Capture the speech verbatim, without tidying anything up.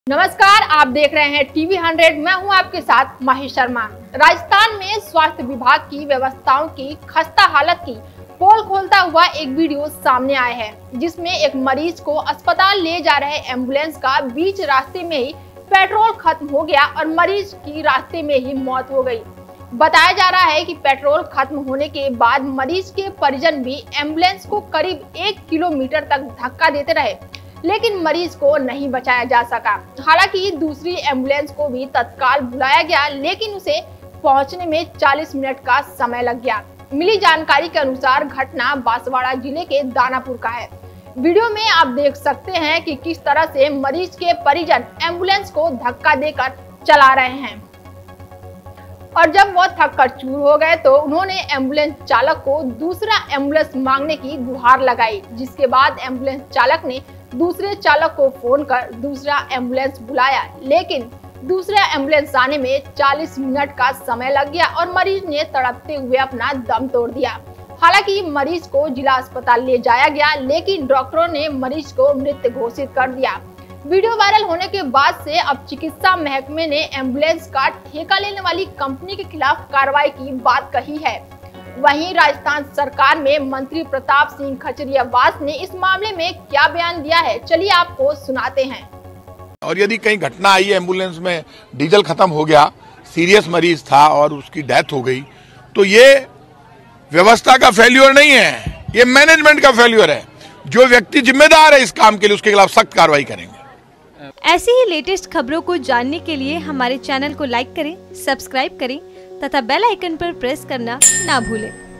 नमस्कार, आप देख रहे हैं टीवी हंड्रेड। मैं हूं आपके साथ माही शर्मा। राजस्थान में स्वास्थ्य विभाग की व्यवस्थाओं की खस्ता हालत की पोल खोलता हुआ एक वीडियो सामने आया है, जिसमें एक मरीज को अस्पताल ले जा रहे एम्बुलेंस का बीच रास्ते में ही पेट्रोल खत्म हो गया और मरीज की रास्ते में ही मौत हो गई। बताया जा रहा है कि पेट्रोल खत्म होने के बाद मरीज के परिजन भी एम्बुलेंस को करीब एक किलोमीटर तक धक्का देते रहे, लेकिन मरीज को नहीं बचाया जा सका। हालांकि दूसरी एम्बुलेंस को भी तत्काल बुलाया गया, लेकिन उसे पहुंचने में चालीस मिनट का समय लग गया। मिली जानकारी के अनुसार घटना बांसवाड़ा जिले के दानापुर का है। वीडियो में आप देख सकते हैं कि किस तरह से मरीज के परिजन एम्बुलेंस को धक्का देकर चला रहे हैं और जब वो थक कर चूर हो गए तो उन्होंने एम्बुलेंस चालक को दूसरा एम्बुलेंस मांगने की गुहार लगाई, जिसके बाद एम्बुलेंस चालक ने दूसरे चालक को फोन कर दूसरा एम्बुलेंस बुलाया, लेकिन दूसरा एम्बुलेंस आने में चालीस मिनट का समय लग गया और मरीज ने तड़पते हुए अपना दम तोड़ दिया। हालांकि मरीज को जिला अस्पताल ले जाया गया, लेकिन डॉक्टरों ने मरीज को मृत घोषित कर दिया। वीडियो वायरल होने के बाद से अब चिकित्सा महकमे ने एम्बुलेंस का ठेका लेने वाली कंपनी के खिलाफ कार्रवाई की बात कही है। वहीं राजस्थान सरकार में मंत्री प्रताप सिंह खचरियावास ने इस मामले में क्या बयान दिया है, चलिए आपको सुनाते हैं। और यदि कहीं घटना आई, एम्बुलेंस में डीजल खत्म हो गया, सीरियस मरीज था और उसकी डेथ हो गई, तो ये व्यवस्था का फेल्यूर नहीं है, ये मैनेजमेंट का फेल्यूर है। जो व्यक्ति जिम्मेदार है इस काम के लिए, उसके खिलाफ सख्त कार्रवाई करेंगे। ऐसी ही लेटेस्ट खबरों को जानने के लिए हमारे चैनल को लाइक करें, सब्सक्राइब करें तथा बेल आइकन पर प्रेस करना ना भूलें।